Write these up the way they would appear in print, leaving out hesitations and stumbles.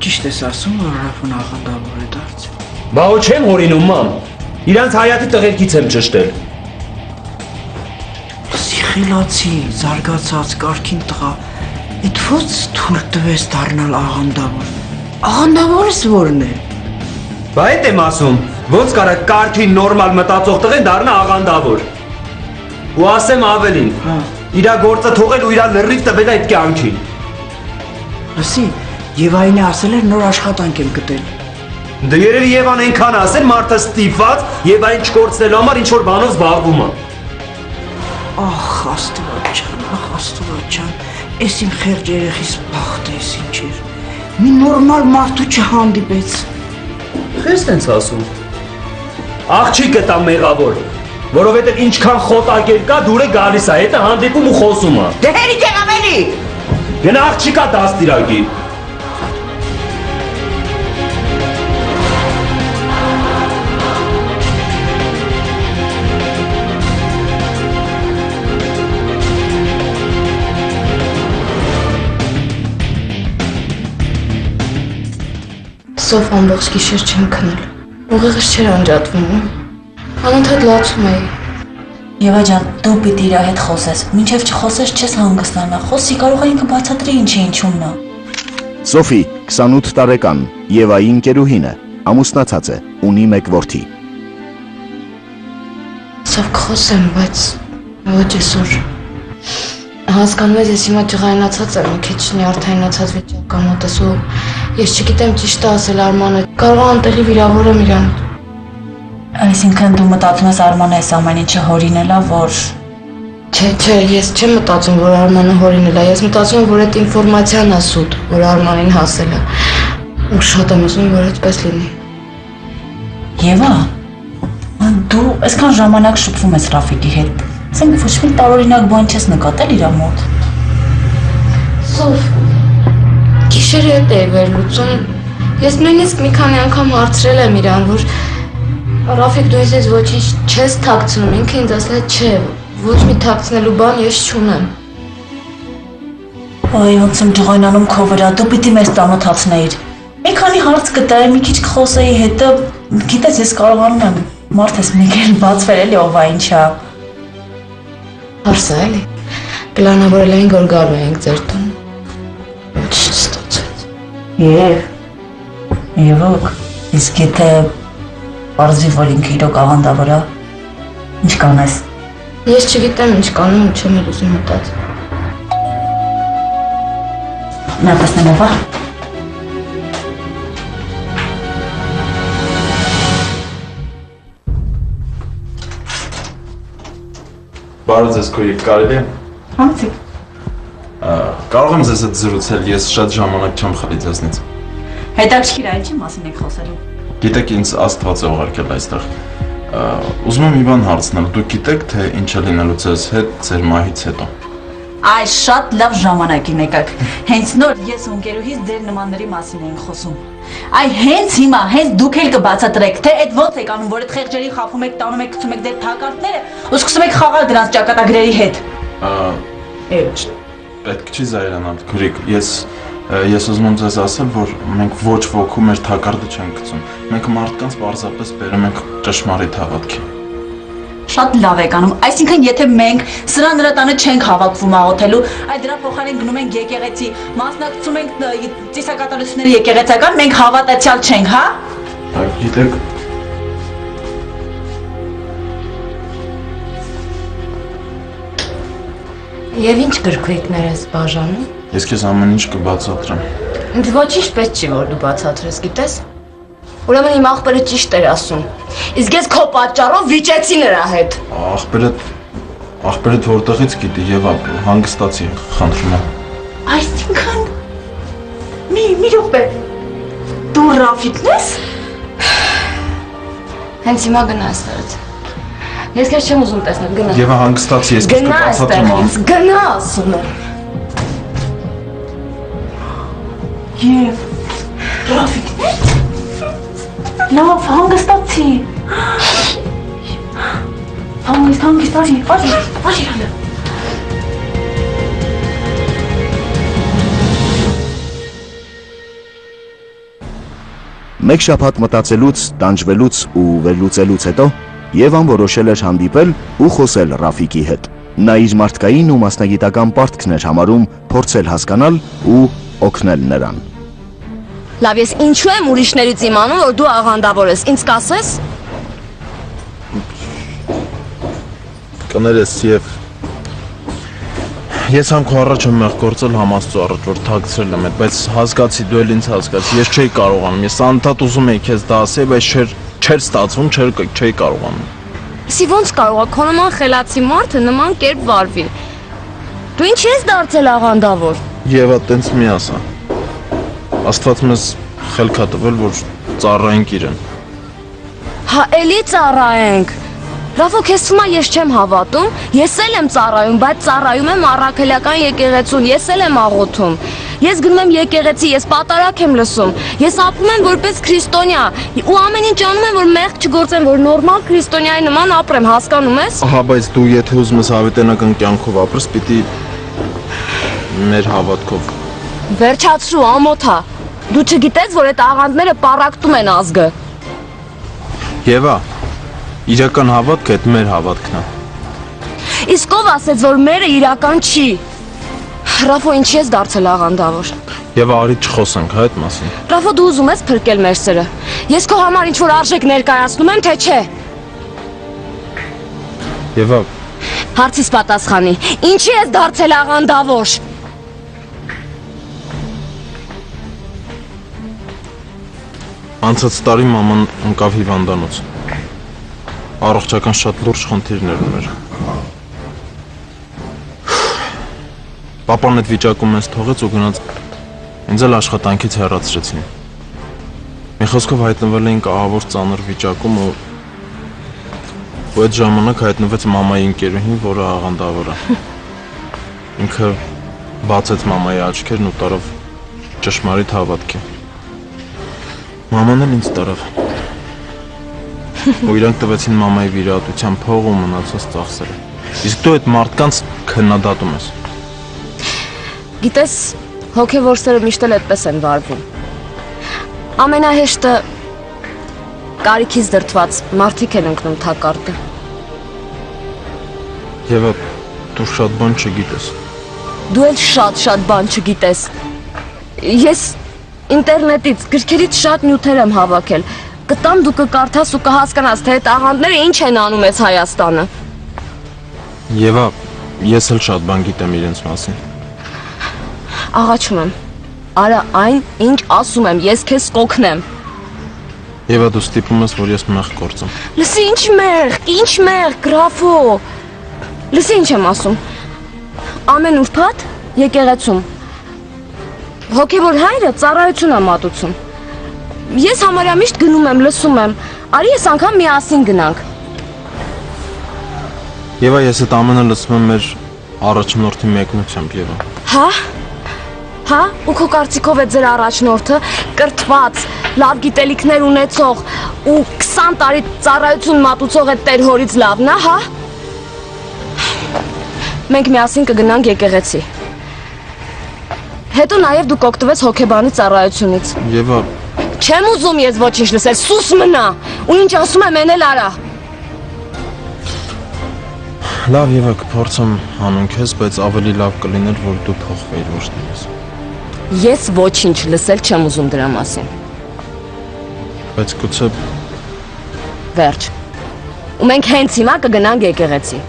ճիշտ ես ասում, որ Ռաֆն աղանդավոր է դարձել։ Բա ու չեմ հորինում, մամ։ Իրանց հայատի տղերքից եմ ճշտել։ Սիխիլացի, զարգացած, կարգին տղա, այդ ո՞նց թույլ տվես դառնալ աղանդավոր։ Աղանդավորս որն է։ Բա այդ եմ ասում, ոնց կարա կարգին նորմալ մտածող տղեն դառնա աղանդավոր։ Ու ասեմ ավելին, իրա գործը թողել ու իրա լրիվ տվել այդ կյանքին։ Լսի, Եվայինը ասել էր նոր աշխատանք եմ գտել։ Դե երևի Եվան այնքան ասել, մարդը ստիպված Եվային չկորցնելու համար ինչ-որ բանով զբաղվում է։ Ախ, Աստված ջան, էս իմ խեղճ երեխիս բախտը էս ինչ էր։ Մի նորմալ մարդու չհանդիպեց։ Խես տենց ասում։ Աղջիկը տա մեղավոր, որովհետև ինչքան խոտակեր կա, դուր է գալիս է, հետը հանդիպում ու խոսում է։ Դե հերիք եղավ էլի։ Գնա աղջիկա դաստիարակի։ Սով ամբողջ գիշեր չեմ քնել, ուղեղս չէր անջատվում, անընդհատ լացում էի։ Եվա ջան, դու պիտի իրա հետ խոսես, մինչև չխոսես չես հանգստանա, խոսի կարող է ինքը բացատրի ինչ է ինչումն է։ Սոֆի, 28 տարեկան, Եվայի ընկերուհին է, ամուսնացած է, ունի 1 որդի։ Սով կխոսեմ, բայց ոչ այսօր։ Հասկանում ես, ես հիմա ջղայնացած եմ, մի քիչ նյարդայնացած վիճակամ մոտս ու ես չգիտեմ ճիշտ ասել Արմանը, կարող անտեղի վիրավորեմ իրան։ Այսինքն դու մտածում ես Արմանը այս ամեն ինչը հորինել է, որ… Չէ, ես չեմ մտածում, որ Արմանը հորինել է, ես մտածում եմ, որ այդ ինֆորմացիան է սուտ, որ Արմանին հասել է։ Ու շատ եմ ուզում, որ այդպես լինի։ Եվա, դու այսքան ժամանակ շփվում ես Ռաֆիկի հետ, ասենք ոչ մի տարօրինակ բան չես նկատել իրա մոտ։ Սով, գիշերը հետ էի վերլուծում, ես նույնիսկ մի քանի անգամ հարցրել եմ իրան, որ Ռաֆիկ դու ինձ ոչինչ չես թաքցնում, ինքը ինձ ասել է չէ, ոչ մի թաքցնելու բան ես չունեմ։ Այ ոնց եմ ջղայնանում քո վրա, դու պիտի մեզ ծանոթացնեիր։ Մի քանի հարց կտայի, մի քիչ կխոսեի հետը, գիտես ես կարողանում եմ, մարդ ես մեկ էլ բացվել էլի ով է ինչա։ Հարսա էլի, պլանավորել էինք, որ գալու էինք ձեր տուն, ոչ չստացվեց։ Եվոք, իսկ եթե պարզի, որ ինքը իրոք աղանդավոր է, ինչ կանես։ Ես չգիտեմ ինչ կանեմ ու չեմ էլ ուզում մտածել։ Նա տեսնեմ ով է։ Բարև ձեզ քույրիկ, կարելի է։ Համեցեք։ Կարող եմ ձեզ հետ զրուցել, ես շատ ժամանակ չեմ խլի ձեզնից։ Հետաքրքիր է, ինչի մասին եք խոսելու։ Գիտեք, ինձ Աստված է ուղարկել այստեղ։ Ուզում եմ մի բան հարցնել, դուք գիտեք, թե ինչ է լինելու ձեզ հետ ձեր մահից հետո։ Այ շատ լավ ժամանակին եկաք։ Հենց նոր ես ու ընկերուհիս ձեր նմանների մասին էինք խոսում։ Այ հենց հիմա, հենց դուք էլ կբացատրեք, թե այդ ոնց եք անում, որ այդ խեղճերին խաբում եք, տանում եք, գցում եք ձեր թակարդները, ու սկսում եք խաղալ դրանց ճակատագրերի հետ։ Պետք չի զայրանալ, քույրիկ, ես ուզում եմ ձեզ ասել, որ մենք ոչ ոգու մեր թակարդը չենք գցում, մենք մարդկանց պարզապես բերում ենք ճշմարիտ հավատքի։ Շատ լավ եք անում, այսինքն եթե մենք սրա նրա տանը չենք հավաքվում աղոթելու, այլ դրա փոխարեն գնում ենք եկեղեցի, մասնակցում ենք ծիսակատարությունների եկեղեցական, մենք հավատացյալ չենք, հա։ Գիտեք, Եվ ինչ գրքույկներ ես բաժանում։ ես քեզ ամեն ինչ կբացատրեմ։ Ինձ ոչինչ պես չի, որ դու բացատրես, գիտես։ Ուրեմն իմ աղբերը ճիշտ էր ասում։ Իսկ ես քո պատճառով վիճեցի նրա հետ։ Աղբերդ որտեղից գիտի Եվա, հանգստացի, խնդրում եմ։ Այսինքն մի րոպե։ Դու Ռաֆիկն ես։ Հենց հիմա գնա այստեղից։ Ես քեզ չեմ ուզում տեսնել, գնա։ Եվա հանգստացի, ես քեզ կբացատրեմ։ Գնա ասում եմ։ Եվ Ռաֆիկն է։ Լավ, հանգստացի։ Հանգիստ, արի։ Մեկ շաբաթ մտածելուց, տանջվելուց ու վերլուծելուց հետո Եվան որոշել էր հանդիպել ու խոսել Ռաֆիկի հետ։ Նա իր մարդկային ու մասնագիտական պարտքն էր համարում փորձել հասկանալ ու օգնել նրան։ Լավ, ես ինչու եմ ուրիշներից իմանում, որ դու աղանդավոր ես, ինձ կասես։ Կներես եւ ես համ քո առաջ եմ մեղ գործել համաստու առաջ, որ թաքցրել եմ այդ, բայց հասկացի, դու էլ ինձ հասկացի, ես չէի կարողանում, ես անդադ ուզում էի քեզ դա ասել, բայց չէր ստացվում, չէի կարողանում։ Իսկ ոնց կարող է քո նման խելացի մարդը նման կերպ վարվի։ Դու ինչ ես դարձել աղանդավոր։ Եվա, տենց մի ասա։ Աստված մեզ խելք է տվել, որ ծառայենք իրեն։ Հա, էլի ծառայենք։ Ռաֆո, քեզ թվում է ես չեմ հավատում, ես էլ եմ ծառայում, բայց ծառայում եմ առաքելական եկեղեցուն, ես էլ եմ աղոթում։ Ես գնում եմ եկեղեցի, ես պատարակ եմ լսում, ես ապրում եմ որպես քրիստոնյա ու ամեն ինչ անում եմ, որ մեղք չգործեմ, որ նորմալ քրիստոնյայի նման ապրեմ, հասկանում ես։ Ահա, բայց դու եթե ուզում ես հավիտենական կյանքով ապրես, պիտի մեր հավատքով։ Վերջացրու, ամոթա։ Դու չգիտես, որ այդ աղանդները պառակտում են ազգը։ Եվա, իրական հավատքը այդ մեր հավատքն է։ Իսկ ով ասեց, որ մերը իրական չի։ Ռաֆո, ինչ ես դարձել աղանդավոր։ Եվ արի չխոսենք այդ մասին։ Ռաֆո, դու ուզում ես փրկել մեր սերը։ Ես քո համար ինչ-որ արժեք ներկայացնում եմ, թե չէ։ Եվա, Հարցիս պատասխանի, ինչի ես դարձել աղանդավոր։ Անցած տարի մաման ընկավ հիվանդանոց։ Առողջական շատ լուրջ խնդիրներ ուներ։ Պապան այդ վիճակում ինձ թողեց ու գնաց ինձ էլ աշխատանքից հեռացրեցին։ Մի խոսքով հայտնվել էինք ահավոր ծանր վիճակում ու այդ ժամանակ հայտնվեց մամայի ընկերուհին, որը աղանդավոր է։ Ինքը բացեց մամայի աչքերն ու տարավ ճշմարիտ հավատքի։ Մաման էլ ինձ տարավ։ Ու իրանք տվեցին մամայի վիրահատության փող ու մնացած ծախսերը։ Իսկ դու այդ մարդկանց քննադատում ես։ Գիտես, հոգևոր սերը միշտ էլ այդպես են վարվում։ Ամենահեշտը կարիքից դրդված մարդիկ են ընկնում թակարդը։ Եվա, դու շատ բան չգիտես։ Դու էլ շատ բան չգիտես։ Ես ինտերնետից, գրքերից շատ նյութեր եմ հավաքել։ Կտամ դու կկարդաս ու կհասկանաս, թե այդ աղանդները ինչ են անում ես Հայաստանը։ Եվա, ես էլ շատ բան գիտեմ իրենց մասին։ Աղաչում եմ, արա այն, ինչ ասում եմ, ես քեզ կօգնեմ։ Եվա, դու ստիպում ես, որ ես մեղ գործեմ։ Լսի, ինչ մեղք, Ռաֆո։ Լսի, ինչ եմ ասում։ Ամեն ուրբաթ եկեղեցում հոգևոր հայրը ծառայություն է մատուցում։ Ես համարյա միշտ գնում եմ, լսում եմ։ Արի ես անգամ միասին գնանք։ Եվա, ես այդ ամենը լսում եմ մեր առաջնորդի մեկնությամբ, Եվա։ Հա, ու քո կարծիքով է ձեր առաջնորդը կրթված, լավ գիտելիքներ ունեցող ու 20 տարի ծառայություն մատուցող այդ տեր հորից լավն է, հա։ Մենք միասին կգնանք եկեղեցի։ Հետո նաև դու կօգտվես հոգեբանի ծառայությունից։ Եվա, Չեմ ուզում ես ոչինչ լսել, սուս մնա, ու ինչ ասում եմ էն էլ արա։ Լավ, Եվա, կփորձեմ հանուն քեզ, բայց ավելի լավ կլիներ, որ դու փոխվեիր, ոչ թե ես։ Ես ոչինչ լսել չեմ ուզում դրա մասին։ Բայց գուցե Վերջ։ Ու մենք հենց հիմա կգնանք եկեղեցի։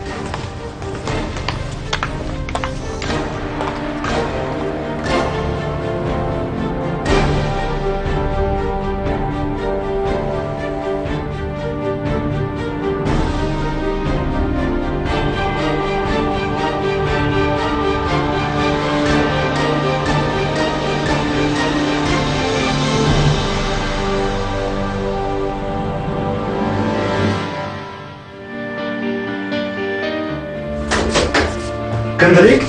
Կնդրիկ։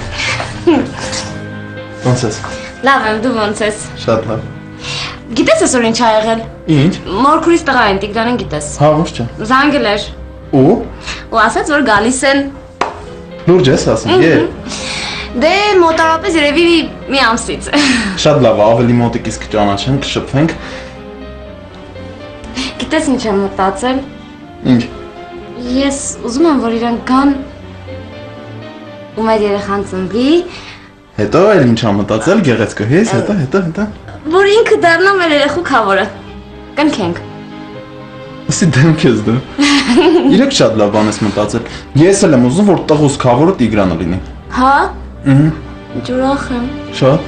ոնց ես։ Լավ եմ, դու ոնց ես։ Շատ լավ։ Գիտես այսօր ինչ ա եղել։ Ինչ։ Մորքուրից տղա են, Տիգրանին գիտես։ Հա, ոչ չէ։ Զանգել էր։ Ու ասաց, որ գալիս են։ Լուրջ ես ասում, եր։ Դե մոտարապես երևի մի ամսից։ Շատ լավ, ավելի մոտիկ իսկ ճանաչենք, կշփվենք։ Գիտես ինչ եմ մտածել։ Ինչ։ Ես ուզում եմ, որ իրենք գան ու մեր երեխան ծնվի, Հետո էլ ինչ ա մտածել, գեղեցկահես, հետո։ որ ինքը դառնա մեր երեխու քավորը։ Կնքենք։ Ասի դեմք ես դու։ Իրեք շատ լավ բան ես մտածել։ Ես էլ եմ ուզում, որ տղուս քավորը Տիգրանը լինի։ Հա։ Ջուրախ եմ։ Շատ։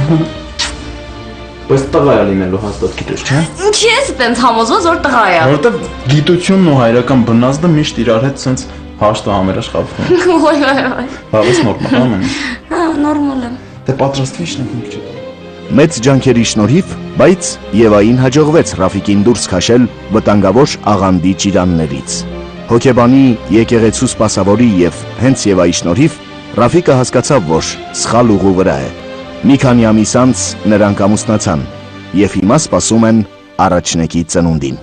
Բայց տղա է լինելու հաստատ գիտես, չէ՞։ Ինչի ես այդպես համոզված, որ տղա է։ Որովհետև գիտությունն ու հայրական բնազդը միշտ իրար հետ sense հաշտ ու համերաշխավորվում։ Ոյ, ոյ։ Բավես նորմալ ամեն ինչ։ Հա, նորմալ է։ Դե պատրաստվի շնորհիվ մի քիչ։ Մեծ ջանքերի շնորհիվ, բայց Եվային հաջողվեց Ռաֆիկին դուրս քաշել վտանգավոր աղանդի ճիրաններից։ Հոգեբանի, եկեղեցու սպասավորի եւ հենց Եվայի շնորհիվ Ռաֆիկը հասկացավ, որ սխալ ուղու վրա է։ Մի քանի ամիս անց նրանք ամուսնացան եւ հիմա սպասում են առաջնեկի ծնունդին։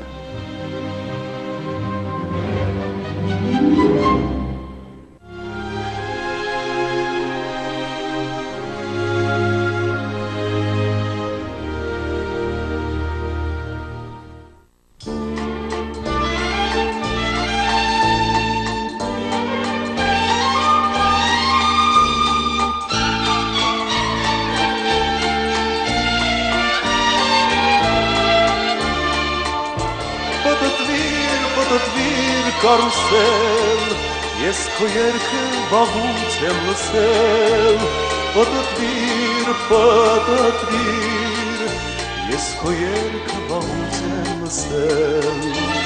Կարուսել, ես քո երգը վաղուց եմ լսել, պատտվիր, ես քո երգը վաղուց եմ լսել։